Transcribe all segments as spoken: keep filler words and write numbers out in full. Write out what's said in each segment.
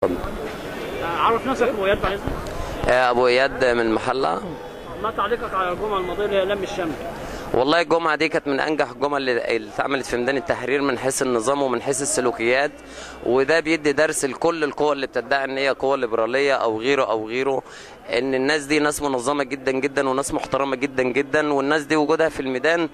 عرف نفسك ابو اياد بعد اذنك. ابو اياد من المحله. ما تعليقك على الجمعه الماضيه اللي هي لم الشمل؟ والله الجمعه دي كانت من انجح الجمل اللي اتعملت في ميدان التحرير من حيث النظام ومن حيث السلوكيات، وده بيدي درس لكل القوى اللي بتدعي ان هي قوى ليبراليه او غيره او غيره، ان الناس دي ناس منظمه جدا جدا وناس محترمه جدا جدا، والناس دي وجودها في الميدان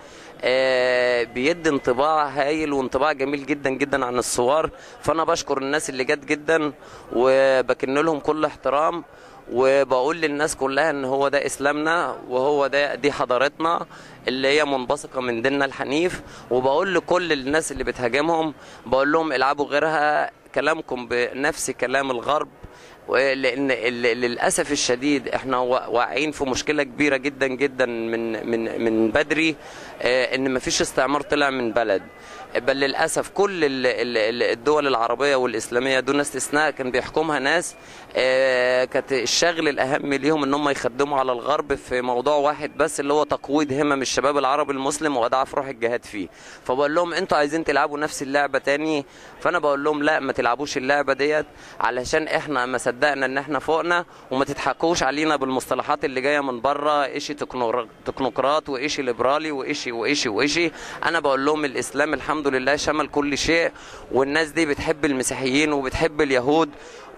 بيدي انطباع هايل وانطباع جميل جدا جدا عن الثوار. فانا بشكر الناس اللي جت جدا وبكن لهم كل احترام، وبقول للناس كلها ان هو ده اسلامنا وهو ده دي حضارتنا اللي هي منبثقه من ديننا الحنيف. وبقول لكل الناس اللي بتهاجمهم بقول لهم العبوا غيرها، كلامكم بنفس كلام الغرب، لان للاسف الشديد احنا واقعين في مشكله كبيره جدا جدا من من من بدري، ان مفيش استعمار طلع من بلد، بل للاسف كل الدول العربيه والاسلاميه دون استثناء كان بيحكمها ناس كانت الشغل الاهم ليهم ان هم يخدموا على الغرب في موضوع واحد بس، اللي هو تقويض همم الشباب العربي المسلم واضعاف روح الجهاد فيه. فبقول لهم انتوا عايزين تلعبوا نفس اللعبه تاني، فانا بقول لهم لا، ما تلعبوش اللعبه ديت، علشان احنا ما صدقنا ان احنا فوقنا، وما تضحكوش علينا بالمصطلحات اللي جايه من بره، ايشي تكنوقراط وايشي ليبرالي وايشي وايشي وايشي. انا بقول لهم الاسلام الحمد لله شمل كل شيء، والناس دي بتحب المسيحيين وبتحب اليهود،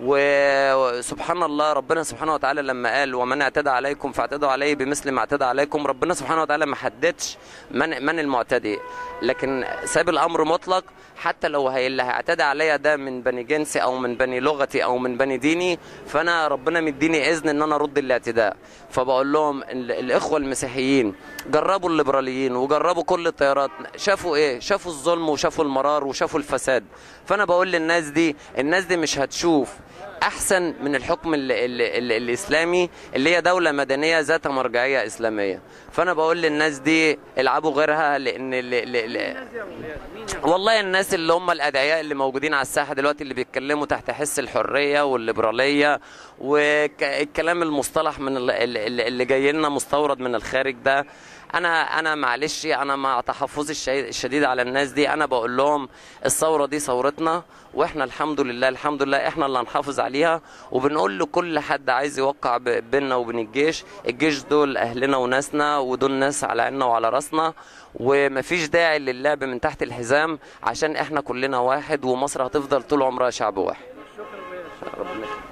وسبحان الله ربنا سبحانه وتعالى لما قال ومن اعتدى عليكم فاعتدوا عليه بمثل ما اعتدى عليكم، ربنا سبحانه وتعالى ما حددش من من المعتدي، لكن ساب الامر مطلق. حتى لو هي اللي هيعتدى عليا ده من بني جنسي او من بني لغتي او من بني ديني، فانا ربنا مديني اذن ان انا ارد الاعتداء. فبقول لهم الاخوه المسيحيين جربوا الليبراليين وجربوا كل التيارات، شافوا ايه؟ شافوا الظلم وشافوا المرار وشافوا الفساد. فانا بقول للناس دي، الناس دي مش هتشوف احسن من الحكم ال ال ال الاسلامي اللي هي دوله مدنيه ذات مرجعيه اسلاميه. فانا بقول للناس دي العبوا غيرها، لان ال ال ال والله الناس اللي هم الادعياء اللي موجودين على الساحه دلوقتي اللي بيتكلموا تحت حس الحريه والليبراليه والكلام المصطلح من اللي جاي لنا مستورد من الخارج ده، انا انا معلش انا مع تحفظي الشديد على الناس دي. انا بقول لهم الثوره دي ثورتنا، واحنا الحمد لله الحمد لله احنا اللي هنحافظ عليها. وبنقول لكل حد عايز يوقع بيننا وبين الجيش، الجيش دول اهلنا وناسنا ودول ناس على عيننا وعلى راسنا، ومفيش داعي للعب من تحت الحزام، عشان احنا كلنا واحد، ومصر هتفضل طول عمرها شعب واحد. شكرا.